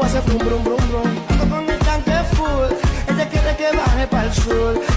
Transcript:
hace brum brum brum brum. Ando con el tanque full, ella quiere que baje pa'l sur.